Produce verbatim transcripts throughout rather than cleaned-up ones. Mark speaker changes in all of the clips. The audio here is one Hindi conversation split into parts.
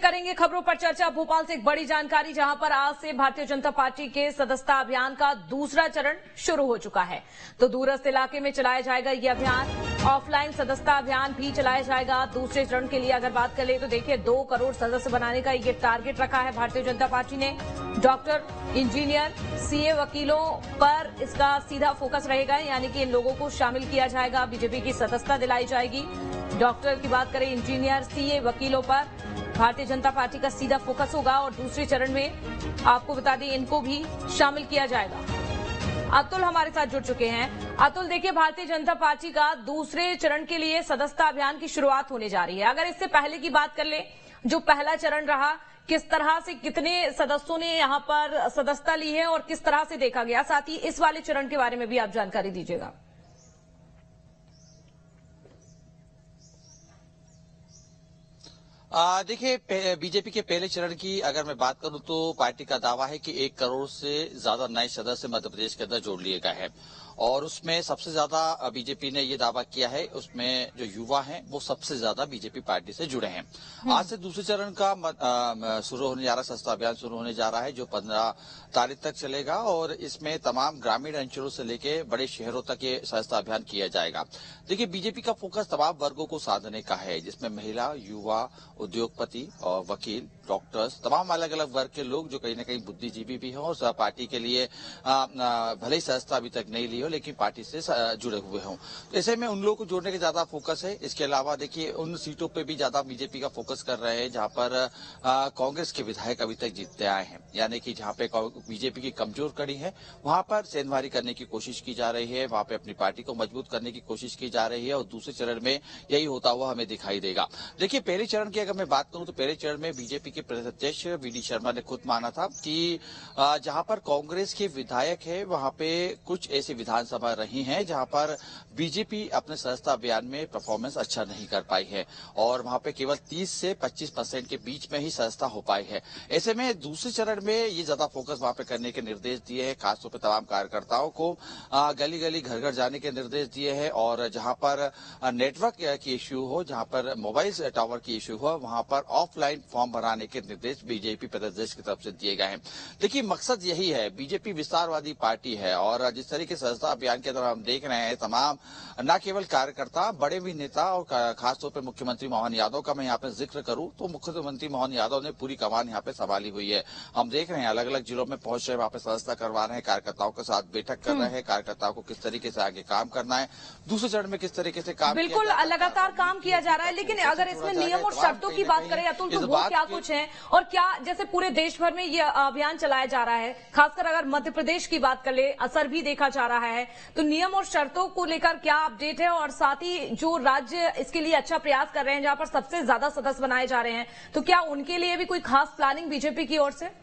Speaker 1: करेंगे खबरों पर चर्चा। भोपाल से एक बड़ी जानकारी, जहां पर आज से भारतीय जनता पार्टी के सदस्यता अभियान का दूसरा चरण शुरू हो चुका है। तो दूरस्थ इलाके में चलाया जाएगा ये अभियान। ऑफलाइन सदस्यता अभियान भी चलाया जाएगा। दूसरे चरण के लिए अगर बात करें तो देखिए, दो करोड़ सदस्य बनाने का ये टारगेट रखा है भारतीय जनता पार्टी ने। डॉक्टर, इंजीनियर, सीए, वकीलों पर इसका सीधा फोकस रहेगा, यानी कि इन लोगों को शामिल किया जाएगा, बीजेपी की सदस्यता दिलाई जाएगी। डॉक्टर की बात करें, इंजीनियर, सीए, वकीलों पर भारतीय जनता पार्टी का सीधा फोकस होगा। और दूसरे चरण में आपको बता दें, इनको भी शामिल किया जाएगा। अतुल हमारे साथ जुड़ चुके हैं। अतुल, देखिए, भारतीय जनता पार्टी का दूसरे चरण के लिए सदस्यता अभियान की शुरुआत होने जा रही है। अगर इससे पहले की बात कर ले, जो पहला चरण रहा, किस तरह से कितने सदस्यों ने यहां पर सदस्यता ली है और किस तरह से देखा गया, साथ ही इस वाले चरण के बारे में भी आप जानकारी दीजिएगा।
Speaker 2: देखिए, बीजेपी के पहले चरण की अगर मैं बात करूं तो पार्टी का दावा है कि एक करोड़ से ज्यादा नए सदस्य मध्य प्रदेश के अंदर जोड़ लिए गए हैं। और उसमें सबसे ज्यादा बीजेपी ने ये दावा किया है, उसमें जो युवा हैं वो सबसे ज्यादा बीजेपी पार्टी से जुड़े हैं। आज से दूसरे चरण का शुरू होने जा रहा है, सदस्यता अभियान शुरू होने जा रहा है, जो पंद्रह तारीख तक चलेगा। और इसमें तमाम ग्रामीण अंचलों से लेके बड़े शहरों तक ये सदस्यता अभियान किया जाएगा। देखिए, बीजेपी का फोकस तमाम वर्गों को साधने का है, जिसमें महिला, युवा, उद्योगपति और वकील, डॉक्टर्स, तमाम अलग अलग वर्ग के लोग जो कहीं न कहीं बुद्धिजीवी भी हों और पार्टी के लिए भले ही सदस्यता अभी तक नहीं ली हो लेकिन पार्टी से जुड़े हुए हों। तो ऐसे में उन लोगों को जोड़ने का ज्यादा फोकस है। इसके अलावा देखिए, उन सीटों पे भी ज्यादा बीजेपी का फोकस कर रहे हैं जहां पर कांग्रेस के विधायक अभी तक जीतते आए हैं, यानी कि जहां पे बीजेपी की कमजोर कड़ी है वहां पर सेंधमारी करने की कोशिश की जा रही है, वहां पे अपनी पार्टी को मजबूत करने की कोशिश की जा रही है। और दूसरे चरण में यही होता हुआ हमें दिखाई देगा। देखिए, पहले चरण की अगर मैं बात करूं तो पहले चरण में बीजेपी के प्रदेश अध्यक्ष वी डी शर्मा ने खुद माना था कि जहां पर कांग्रेस के विधायक है वहां पे कुछ ऐसी विधानसभा रही हैं जहां पर बीजेपी अपने सदस्यता अभियान में परफॉर्मेंस अच्छा नहीं कर पाई है और वहां पे केवल तीस से पच्चीस परसेंट के बीच में ही सदस्यता हो पाई है। ऐसे में दूसरे चरण में ये ज्यादा फोकस वहां पे करने के निर्देश दिए हैं, खासतौर पर तमाम कार्यकर्ताओं को गली गली घर घर जाने के निर्देश दिए हैं। और जहां पर नेटवर्क की इश्यू हो, जहां पर मोबाइल टावर की इश्यू हो, वहां पर ऑफलाइन फॉर्म भराने के निर्देश बीजेपी प्रदेश की तरफ से दिए गए हैं। देखिए, मकसद यही है, बीजेपी विस्तारवादी पार्टी है और जिस तरीके से सदस्यता अभियान के दौरान हम देख रहे हैं, तमाम न केवल कार्यकर्ता, बड़े भी नेता और खासतौर पर मुख्यमंत्री मोहन यादव का मैं यहाँ पे जिक्र करूं तो मुख्यमंत्री मोहन यादव ने पूरी कमान यहाँ पे संभाली हुई है। हम देख रहे हैं अलग अलग जिलों में पहुंच रहे, वहां पे सदस्यता करवा रहे हैं, कार्यकर्ताओं के साथ बैठक कर रहे हैं, कार्यकर्ताओं को किस तरीके से आगे काम करना है, दूसरे चरण में किस तरीके से काम,
Speaker 1: बिल्कुल लगातार काम किया जा रहा है। लेकिन अगर इसमें नियम और शर्तों की बात करें अतुल, तो वो क्या कुछ है और क्या, जैसे पूरे देश भर में ये अभियान चलाया जा रहा है, खासकर अगर मध्य प्रदेश की बात कर ले, असर भी देखा जा रहा है, तो नियम और शर्तों को लेकर क्या अपडेट है? और साथ ही जो राज्य इसके लिए अच्छा प्रयास कर रहे हैं, जहां पर सबसे ज्यादा सदस्य बनाए जा रहे हैं, तो क्या उनके लिए भी कोई खास प्लानिंग बीजेपी की ओर से?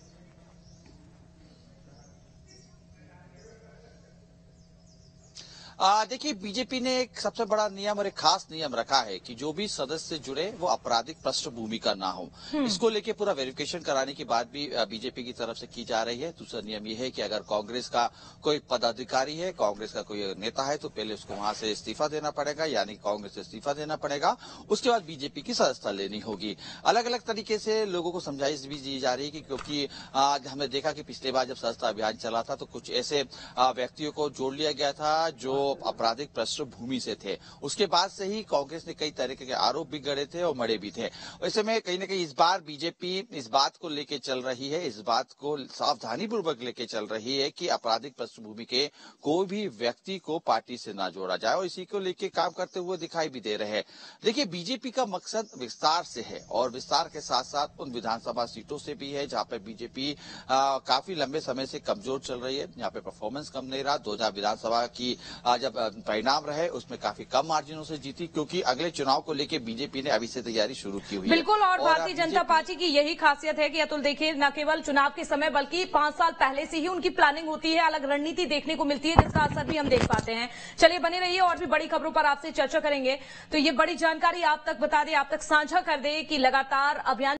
Speaker 2: देखिए, बीजेपी ने एक सबसे बड़ा नियम और एक खास नियम रखा है कि जो भी सदस्य जुड़े वो आपराधिक पृष्ठभूमि का ना हो। इसको लेके पूरा वेरिफिकेशन कराने की बात भी बीजेपी की तरफ से की जा रही है। दूसरा नियम ये है कि अगर कांग्रेस का कोई पदाधिकारी है, कांग्रेस का कोई नेता है, तो पहले उसको वहां से इस्तीफा देना पड़ेगा, यानी कांग्रेस से इस्तीफा देना पड़ेगा। उसके बाद बीजेपी की सदस्यता लेनी होगी। अलग अलग तरीके से लोगों को समझाइश भी दी जा रही है, क्योंकि आज हमने देखा कि पिछले बार जब सदस्यता अभियान चला था तो कुछ ऐसे व्यक्तियों को जोड़ लिया गया था जो आपराधिक पृष्ठभूमि से थे। उसके बाद से ही कांग्रेस ने कई तरीके के आरोप भी गढ़े थे और मरे भी थे। वैसे में कहीं न कहीं इस बार बीजेपी इस बात को लेके चल रही है, इस बात को सावधानी पूर्वक लेके चल रही है कि आपराधिक पृष्ठभूमि के कोई भी व्यक्ति को पार्टी से ना जोड़ा जाए और इसी को लेके काम करते हुए दिखाई भी दे रहे हैं। देखिए, बीजेपी का मकसद विस्तार से है और विस्तार के साथ साथ उन विधानसभा सीटों से भी है जहां पर बीजेपी काफी लंबे समय से कमजोर चल रही है, यहाँ पे परफॉर्मेंस कम नहीं रहा। दो हजार विधानसभा की आ, जब परिणाम रहे उसमें काफी कम मार्जिनों से जीती, क्योंकि अगले चुनाव को लेकर बीजेपी ने अभी से तैयारी शुरू की हुई है।
Speaker 1: बिल्कुल, और, और भारतीय जनता पार्टी की यही खासियत है कि अतुल, देखिए, न केवल चुनाव के समय बल्कि पांच साल पहले से ही उनकी प्लानिंग होती है, अलग रणनीति देखने को मिलती है, जिसका असर भी हम देख पाते हैं। चलिए, बने रहिए, और भी बड़ी खबरों पर आपसे चर्चा करेंगे। तो ये बड़ी जानकारी आप तक बता दें, आप तक साझा कर दे कि लगातार अभियान